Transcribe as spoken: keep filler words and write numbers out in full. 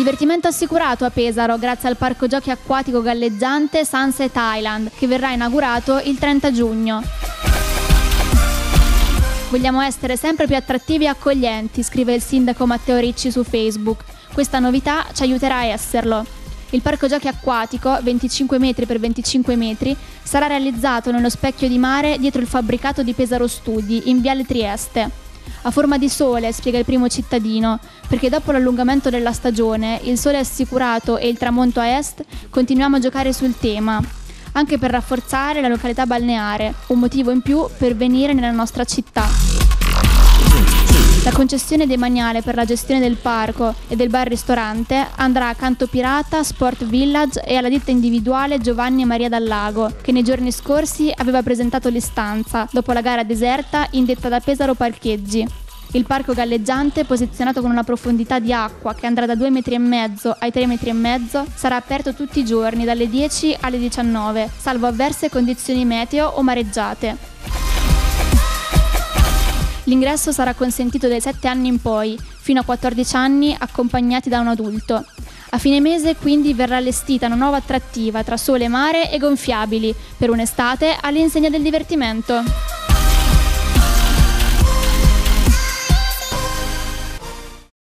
Divertimento assicurato a Pesaro grazie al parco giochi acquatico galleggiante Sunset Island, che verrà inaugurato il trenta giugno. Vogliamo essere sempre più attrattivi e accoglienti, scrive il sindaco Matteo Ricci su Facebook. Questa novità ci aiuterà a esserlo. Il parco giochi acquatico, venticinque metri per venticinque metri, sarà realizzato nello specchio di mare dietro il fabbricato di Pesaro Studi, in Viale Trieste. A forma di sole, spiega il primo cittadino, perché dopo l'allungamento della stagione, il sole assicurato e il tramonto a est, continuiamo a giocare sul tema, anche per rafforzare la località balneare, un motivo in più per venire nella nostra città. La concessione demaniale per la gestione del parco e del bar-ristorante andrà a Canto Pirata, Sport Village e alla ditta individuale Giovanni e Maria Dal Lago, che nei giorni scorsi aveva presentato l'istanza dopo la gara deserta indetta da Pesaro Parcheggi. Il parco galleggiante, posizionato con una profondità di acqua che andrà da due metri e mezzo ai tre metri e mezzo, sarà aperto tutti i giorni dalle dieci alle diciannove, salvo avverse condizioni meteo o mareggiate. L'ingresso sarà consentito dai sette anni in poi, fino a quattordici anni accompagnati da un adulto. A fine mese quindi verrà allestita una nuova attrattiva tra sole, mare e gonfiabili, per un'estate all'insegna del divertimento.